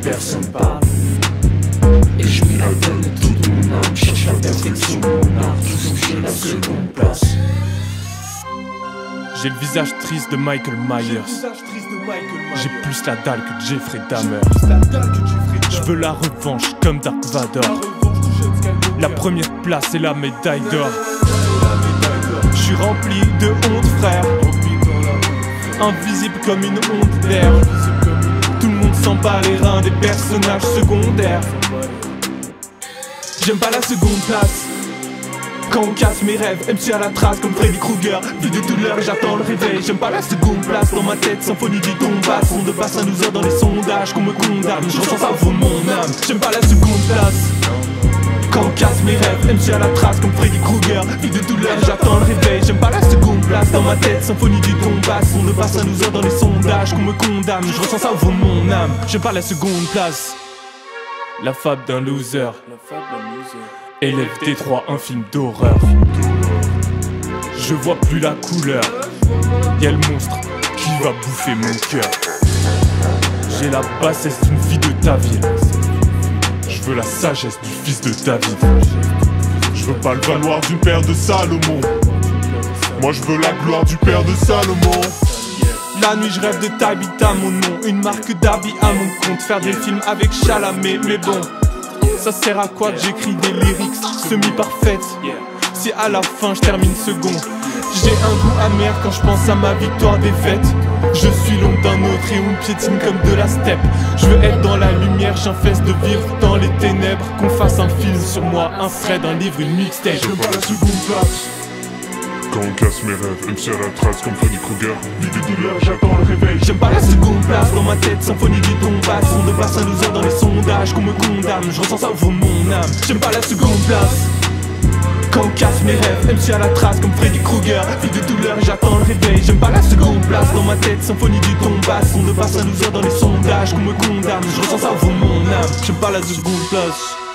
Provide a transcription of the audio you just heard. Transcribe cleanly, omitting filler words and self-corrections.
personne parle. Et je m'y donne toute mon âme, cherche la perfection de mon art, toujours j'ai la seconde place. J'ai le visage triste de Michael Myers. J'ai plus la dalle que Jeffrey Dahmer. Je veux la revanche comme Dark Vador. La première place et la médaille d'or. Je suis rempli de honte, frère. Invisible comme une onde d'air. Tout le monde s'en bat les reins des personnages secondaires. J'aime pas la seconde place. Quand on casse mes rêves, MC à la trace comme Freddy Krueger. Vie de douleur, j'attends le réveil. J'aime pas la seconde place dans ma tête, symphonie du tomba. Son de basse à nous heures dans les sondages qu'on me condamne. Je ressens ça au fond de mon âme. J'aime pas la seconde place. Quand on casse mes rêves, MC à la trace comme Freddy Krueger. Vie de douleur, j'attends le réveil. J'aime pas la seconde place dans ma tête, symphonie du tomba. Son de basse à nous heures dans les sondages qu'on me condamne. Je ressens ça au fond de mon âme. J'aime pas la seconde place. La fable d'un loser. Élève Détroit, un film d'horreur. Je vois plus la couleur. Y'a le monstre qui va bouffer mon cœur. J'ai la bassesse d'une fille de ta ville. Je veux la sagesse du fils de David. Je veux pas le valoir du père de Salomon. Moi je veux la gloire du père de Salomon. La nuit je rêve de Tabitha, mon nom. Une marque d'habits à mon compte. Faire des films avec Chalamet, mais bon, ça sert à quoi que j'écris des lyrics semi-parfaites si à la fin je termine second? J'ai un goût amer quand je pense à ma victoire défaite. Je suis l'ombre d'un autre et on piétine comme de la steppe. Je veux être dans la lumière, j'infeste de vivre dans les ténèbres. Qu'on fasse un film sur moi, un thread, un livre, une mixtape. Je veux pas la seconde place. Quand on casse mes rêves, MC à la trace comme Freddy Krueger. Vie de douleur, j'attends le réveil. J'aime pas la seconde place dans ma tête, symphonie du tomba. Son de basse à nous heures dans les sondages qu'on me condamne. Je ressens ça au fond de mon âme. J'aime pas la seconde place. Quand on casse mes rêves, MC à la trace comme Freddy Krueger. Vie de douleur, j'attends le réveil. J'aime pas la seconde place dans ma tête, symphonie du tomba. Son de basse à nous heures dans les sondages qu'on me condamne. Je ressens ça au fond de mon âme. J'aime pas la seconde place.